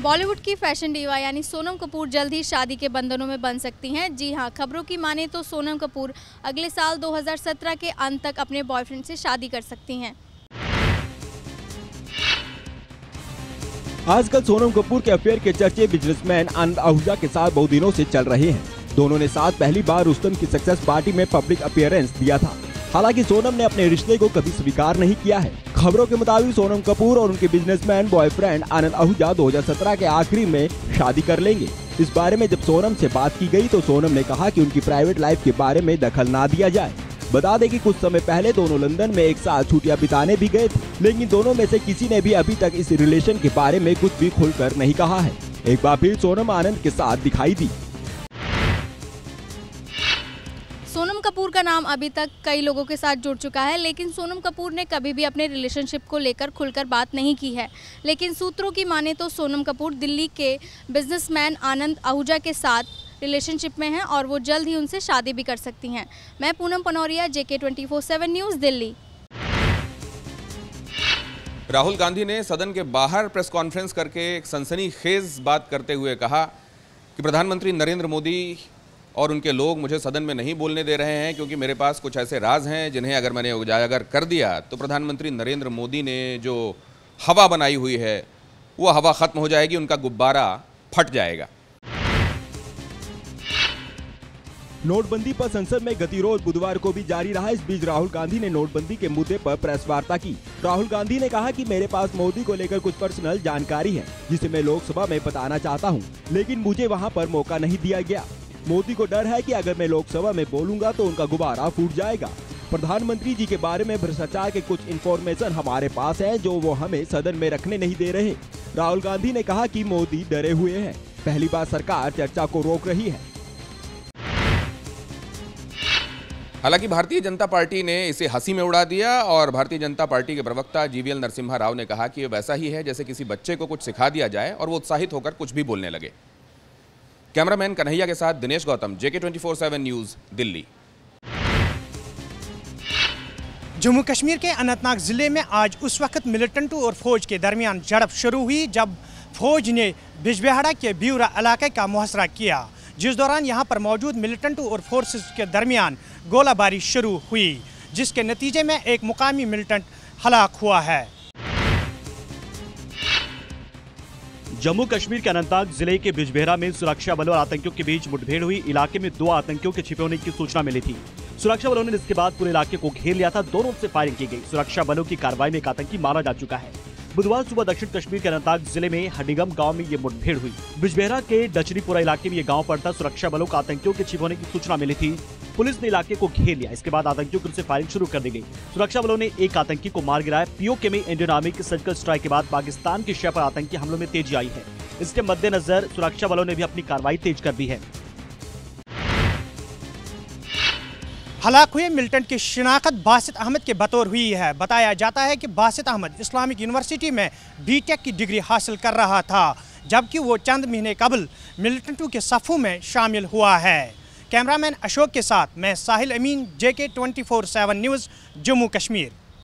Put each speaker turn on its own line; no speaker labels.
बॉलीवुड की fashion diva यानी सोनम कपूर जल्द ही शादी के बंधनों में बंध सकती हैं। जी हां, खबरों की माने तो सोनम कपूर अगले साल 2017 के अंत तक अपने बॉयफ्रेंड से शादी कर सकती हैं।
आजकल सोनम कपूर के अफेयर के चर्चे बिजनेसमैन आनंद आहूजा के साथ बहुत दिनों से चल रहे हैं। दोनों ने साथ पहली बार रुस्तम की सक्सेस पार्टी में पब्लिक अपीयरेंस दिया था। हालांकि सोनम ने अपने रिश्ते को कभी स्वीकार नहीं किया है। खबरों के मुताबिक सोनम कपूर और उनके बिजनेसमैन बॉयफ्रेंड आनंद आहूजा 2017 के आखिरी में शादी कर लेंगे। इस बारे में जब सोनम से बात की गई तो सोनम ने कहा कि उनकी प्राइवेट लाइफ के बारे में दखल ना दिया जाए। बता दें कि कुछ समय पहले दोनों लंदन में एक साथ छुट्टियां बिताने भी गए थे, लेकिन दोनों में से किसी ने भी अभी तक इस रिलेशन के बारे में कुछ भी खुलकर नहीं कहा है। एक बार फिर सोनम आनंद के साथ दिखाई दी।
सोनम कपूर का नाम अभी तक कई लोगों के साथ जुड़ चुका है, लेकिन सोनम कपूर ने कभी भी अपने रिलेशनशिप को लेकर खुलकर बात नहीं की है। लेकिन सूत्रों की माने तो सोनम कपूर दिल्ली के बिजनेसमैन आनंद आहूजा के साथ रिलेशनशिप में हैं और वो जल्द ही उनसे शादी भी कर सकती हैं। मैं पूनम पनौरिया, JK 24/7 न्यूज़, दिल्ली।
राहुल गांधी ने सदन के बाहर प्रेस कॉन्फ्रेंस करके एक सनसनीखेज बात करते हुए कहा कि प्रधानमंत्री नरेंद्र मोदी और उनके लोग मुझे सदन में नहीं बोलने दे रहे हैं क्योंकि मेरे पास कुछ ऐसे राज हैं जिन्हें अगर मैंने उजागर कर दिया तो प्रधानमंत्री नरेंद्र मोदी ने जो हवा बनाई हुई है वो हवा ख़त्म हो जाएगी, उनका गुब्बारा फट जाएगा।
नोटबंदी पर संसद में गतिरोध बुधवार को भी जारी रहा। इस बीच राहुल गांधी ने नोटबंदी के मुद्दे पर प्रेस वार्ता की। राहुल गांधी ने कहा कि मेरे पास मोदी को लेकर कुछ पर्सनल जानकारी है जिसे मैं लोकसभा में बताना चाहता हूं, लेकिन मुझे वहां पर मौका नहीं दिया गया। मोदी को डर है कि अगर मैं लोकसभा में बोलूंगा तो उनका गुब्बारा फूट जाएगा। प्रधानमंत्री जी के बारे में भ्रष्टाचार के कुछ इन्फॉर्मेशन हमारे पास है जो वो हमें सदन में रखने नहीं दे रहे। राहुल गांधी ने कहा कि मोदी डरे हुए हैं। पहली बार सरकार चर्चा को रोक रही है।
हालांकि भारतीय जनता पार्टी ने इसे हंसी में उड़ा दिया और भारतीय जनता पार्टी के प्रवक्ता GVL नरसिम्हा राव ने कहा कि ये वैसा ही है जैसे किसी बच्चे को कुछ सिखा दिया जाए और वो उत्साहित होकर कुछ भी बोलने लगे। कैमरामैन कन्हैया के साथ दिनेश गौतम, JK 24/7 न्यूज़, दिल्ली।
जम्मू कश्मीर के अनंतनाग जिले में आज उस वक्त मिलिटेंटों और फौज के दरमियान झड़प शुरू हुई जब फौज ने बिजबिहाड़ा के ब्यूरा इलाके का मुहसरा किया, जिस दौरान यहां पर मौजूद मिलिटेंटों और फोर्सेस के दरमियान गोलाबारी शुरू हुई, जिसके नतीजे में एक मुकामी मिलिटेंट हलाक हुआ है।
जम्मू कश्मीर के अनंतनाग जिले के बिजबिहाड़ा में सुरक्षा बलों और आतंकियों के बीच मुठभेड़ हुई। इलाके में 2 आतंकियों के छिपे होने की सूचना मिली थी। सुरक्षा बलों ने इसके बाद पूरे इलाके को घेर लिया था। दोनों से फायरिंग की गई। सुरक्षा बलों की कार्रवाई में एक आतंकी मारा जा चुका है। बुधवार सुबह दक्षिण कश्मीर के अनंतनाग जिले में हडीगम गांव में ये मुठभेड़ हुई। बिजबिहाड़ा के डचरीपुरा इलाके में ये गांव पड़ता। सुरक्षा बलों को आतंकियों के छिपे होने की सूचना मिली थी। पुलिस ने इलाके को घेर लिया। इसके बाद आतंकियों की ओर से फायरिंग शुरू कर दी गई। सुरक्षा बलों ने एक आतंकी को मार गिराया। POK में इंडियन आर्मी की सर्जिकल स्ट्राइक के बाद पाकिस्तान की शय पर आतंकी हमलों में तेजी आई है। इसके मद्देनजर सुरक्षा बलों ने भी अपनी कार्रवाई तेज कर दी है।
हलाक हुए मिलिटेंट की शिनाख्त बासित अहमद के बतौर हुई है। बताया जाता है कि बासित अहमद इस्लामिक यूनिवर्सिटी में BTech की डिग्री हासिल कर रहा था, जबकि वो चंद महीने कबल मिलिटेंटों के सफ़ों में शामिल हुआ है। कैमरामैन अशोक के साथ मैं साहिल अमीन, JK 24/7 न्यूज़, जम्मू कश्मीर।